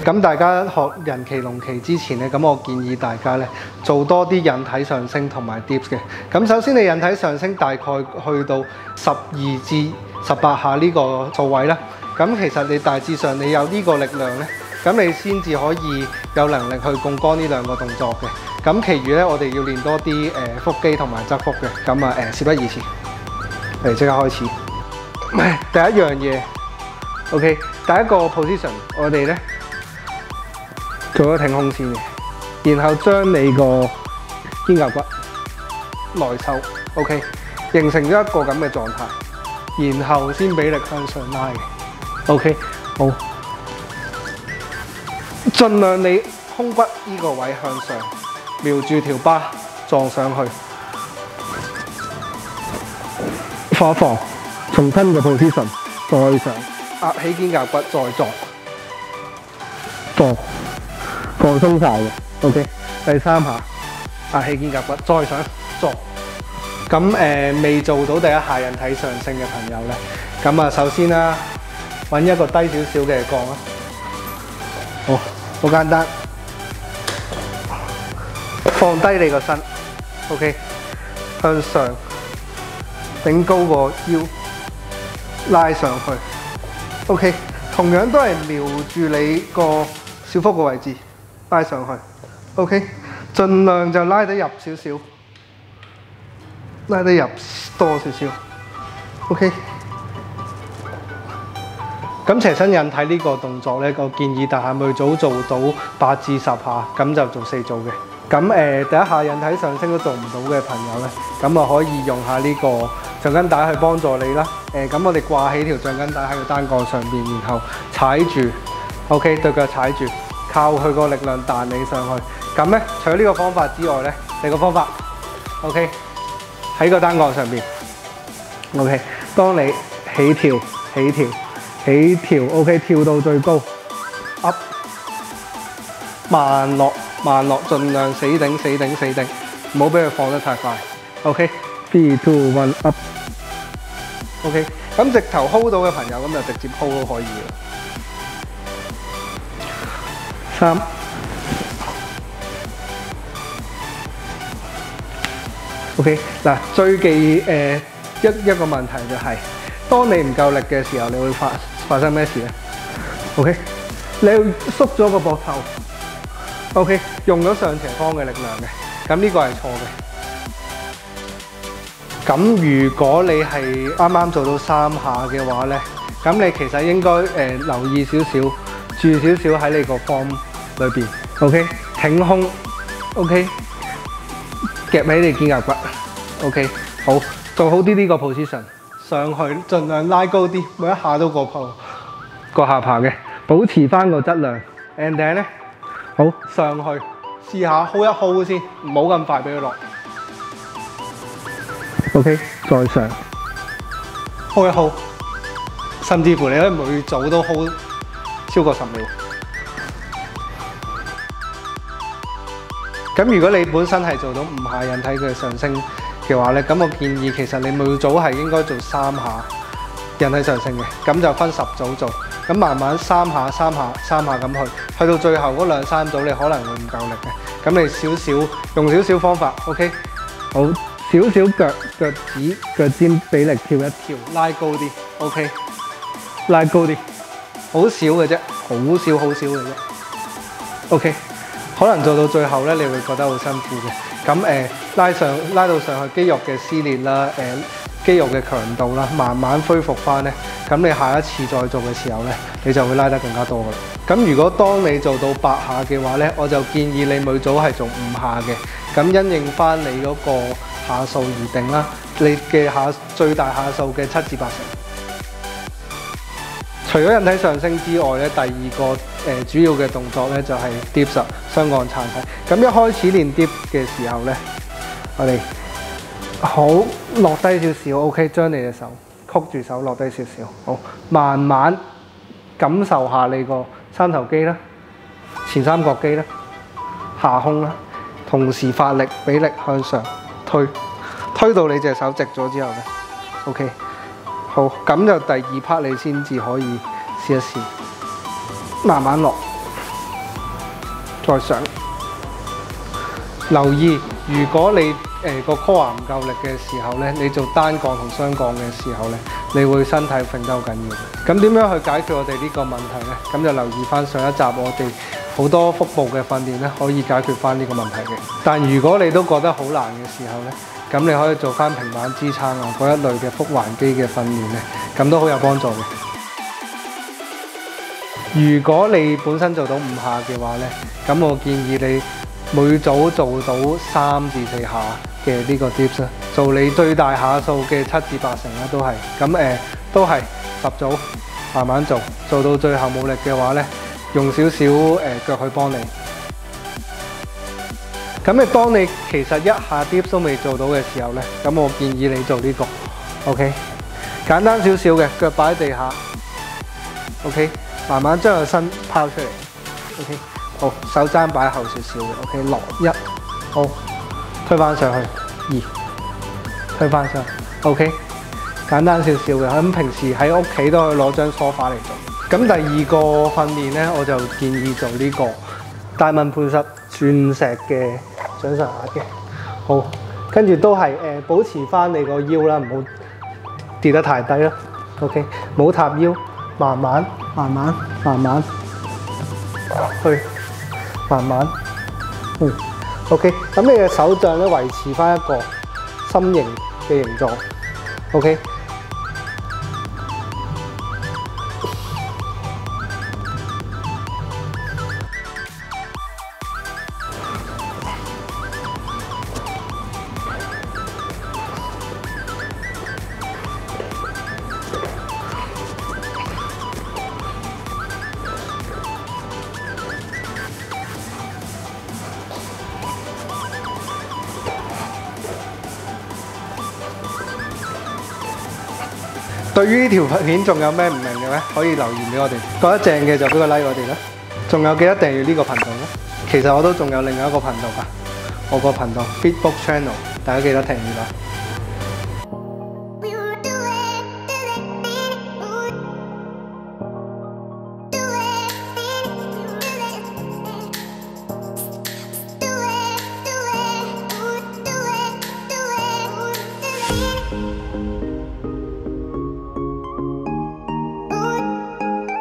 咁大家學人騎龍騎之前咧，咁我建議大家咧做多啲引體上升同埋 dips 嘅。咁首先你引體上升大概去到12至18下呢個數位啦。咁其實你大致上你有呢個力量咧，咁你先至可以有能力去槓桿呢兩個動作嘅。咁其餘咧我哋要練多啲腹肌同埋側腹嘅。咁啊事不宜遲，我哋即刻開始。第一樣嘢 ，OK， 第一個 position 我哋咧。做咗挺胸先嘅，然後將你個肩胛骨內收 ，OK， 形成咗一個咁嘅狀態，然後先俾力向上拉嘅 ，OK， 好，盡量你胸骨呢個位向上，瞄住條巴撞上去，放一放，重新個 position， 再上，壓起肩胛骨再撞，放鬆晒嘅 ，OK。第3下壓起肩胛骨，再上撞。咁未做到第一下引體上升嘅朋友咧，咁啊首先啦，揾一個低少少嘅槓啦，好簡單，放低你個身 ，OK， 向上頂高個腰，拉上去 ，OK， 同樣都係瞄住你個小腹嘅位置。拉上去 ，OK， 盡量就拉得入少少，拉得入多少少 ，OK。咁斜身引體呢個動作咧，我建議大限每組做到8至10下，咁就做4組嘅。咁第一下引體上升都做唔到嘅朋友咧，咁啊可以用下呢個橡筋帶去幫助你啦。咁我哋掛起條橡筋帶喺個單槓上邊，然後踩住 ，OK， 對腳踩住。靠佢個力量彈你上去，咁咧除咗呢個方法之外咧，第二個方法 ，OK， 喺個單槓上邊 ，OK， 當你起跳 ，OK， 跳到最高 ，up， 慢落，盡量死頂，唔好俾佢放得太快 ，OK，3、2、1 up，OK， 咁直頭 hold 到嘅朋友咁就直接 hold 都可以啦。3 OK 嗱，最忌一個問題就係，當你唔夠力嘅時候，你會發生咩事咧 ？OK， 你會縮咗個膊頭 ，OK， 用咗上斜方嘅力量嘅，咁呢個係錯嘅。咁如果你係啱啱做到3下嘅話咧，咁你其實應該留意少少。注少少喺你個 form 裏邊 ，OK， 挺胸 ，OK， 夾起你肩胛骨 ，OK， 好，做好啲呢個 position， 上去盡量拉高啲，每一下都過個下巴嘅，保持翻個質量 ，and then 咧，好上去試下 hold 一 hold 先，唔好咁快俾佢落 ，OK， 再上 hold 一 hold， 甚至乎你咧每組都 hold。超過10秒。咁如果你本身係做到5下引體嘅上升嘅話咧，咁我建議其實你每組係應該做3下引體上升嘅，咁就分10組做，咁慢慢3下咁去到最後嗰2、3組你可能會唔夠力嘅，咁你用少少方法 ，OK， 好，少少腳尖俾力跳一跳，拉高啲 ，OK， 拉高啲。好少嘅啫，好少嘅啫。OK， 可能做到最後咧，你會覺得好辛苦嘅。咁拉到上去肌肉嘅撕裂啦，肌肉嘅強度啦，慢慢恢復翻咧。咁你下一次再做嘅時候咧，你就會拉得更加多噶啦。咁如果當你做到8下嘅話咧，我就建議你每組係做5下嘅。咁因應翻你嗰個下數而定啦，你嘅最大下數嘅7至8成。除咗引體上升之外咧，第二個主要嘅動作咧就係 dips 雙槓撐體。咁一開始練 dips 嘅時候咧，我哋好落低少少 ，OK， 將你隻手曲住手落低少少，好，慢慢感受下你個三頭肌啦、前三角肌啦、下胸啦，同時發力俾力向上推到你隻手直咗之後咧 ，OK。好，咁就第2 part 你先至可以試一試，慢慢落再上。留意，如果你個 core 唔夠力嘅時候咧，你做單槓同雙槓嘅時候咧，你會身體揈得好緊要。咁點樣去解決我哋呢個問題咧？咁就留意翻上一集我哋好多腹部嘅訓練咧，可以解決翻呢個問題嘅。但如果你都覺得好難嘅時候咧，咁你可以做翻平板支撐啊嗰一類嘅腹橫肌嘅訓練咧，咁都好有幫助嘅。如果你本身做到5下嘅話咧，咁我建議你每組做到3至4下嘅呢個 dips 啦，做你最大下數嘅7至8成啦，都係咁都係10組，慢慢做，做到最後冇力嘅話咧，用少少腳去幫你。咁當你其實1下 dips 都未做到嘅時候咧，咁我建議你做呢個 ，OK， 簡單少少嘅，腳擺喺地下 ，OK， 慢慢將個身拋出嚟 ，OK。好，手踭擺後少少嘅 ，OK， 落1，好，推翻上去2，推翻上去 ，OK， 簡單少少嘅，咁平時喺屋企都可以攞張梳化嚟做。咁第二個訓練咧，我就建議做呢個大問盤實鑽石嘅掌上壓嘅。好，跟住都係保持翻你個腰啦，唔好跌得太低啦 ，OK， 冇塌腰，慢慢去。慢慢，OK， 咁你嘅手杖咧維持翻一個心形嘅形狀 ，OK。對於呢條片仲有咩唔明嘅咧，可以留言俾我哋。覺得正嘅就俾個 like 我哋啦。仲有記得訂閱呢個頻道咧。其實我都仲有另外一個頻道㗎，我個頻道 Fitbox Channel，大家記得訂閱啦。